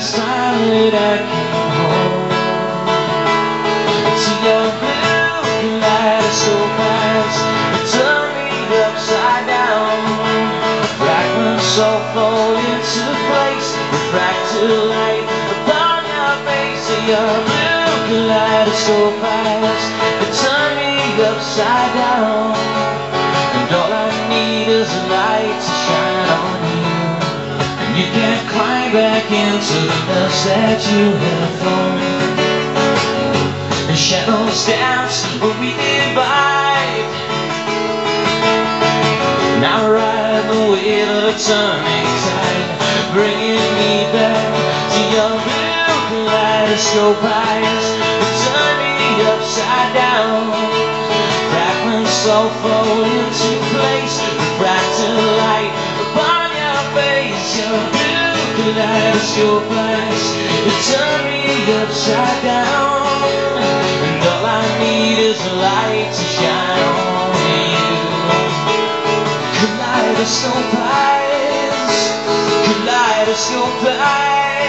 finally that came home. To your blue kaleidoscope eyes, you turn me upside down. Fragments all fall into place, refracted light upon your face. To your blue kaleidoscope eyes, you turn me upside down. And all I need is a light to shine on you. And you can't climb back into the dust that you have thrown. And shadows dance when we divide. Now ride the wave of a turning tide, bringing me back to your blue kaleidoscope eyes. Turn me upside down. Fragments all fall into place, refracted light upon your face. Your blue kaleidoscope eyes, you turn me upside down. And all I need is a light to shine on you. Kaleidoscope eyes, kaleidoscope eyes.